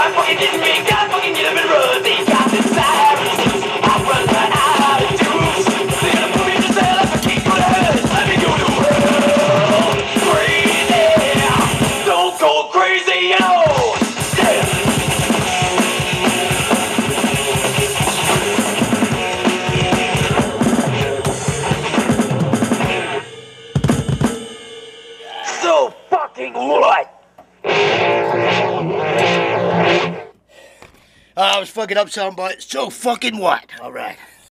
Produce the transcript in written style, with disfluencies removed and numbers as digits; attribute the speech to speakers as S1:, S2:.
S1: fucking didn't think I fucking get up and run. These guys inside, I run right out of juice. They're gonna put me in jail if I keep doing it. Let me go to hell. Crazy, don't go crazy, yo. So fucking what?
S2: I was fucking up soundbite. So fucking what? All right.